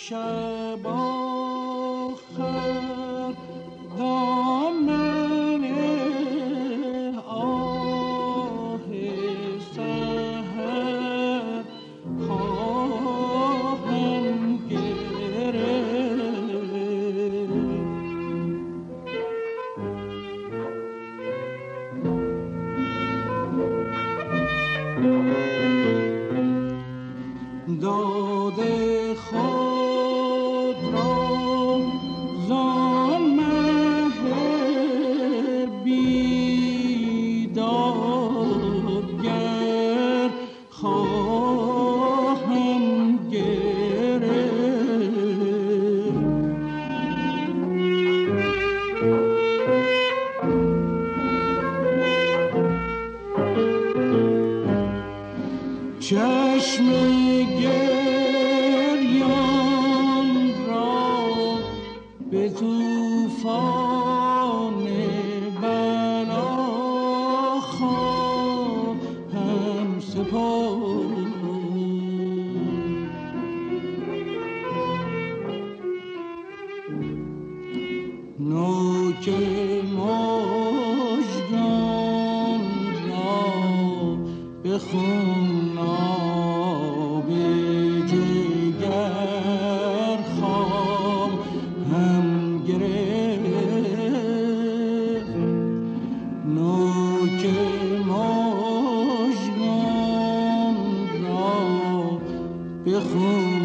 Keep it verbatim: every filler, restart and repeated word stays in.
شب آخر دامن آه سحر خواهم گرفت. داده خود را زان مه بیدادگر خواهم گرفت. چشم گریان را به طوفان بلا خواهم سپرد. نوک مژگان را به خوناب جگر خواهم گرفت. نوک مژگان را به خون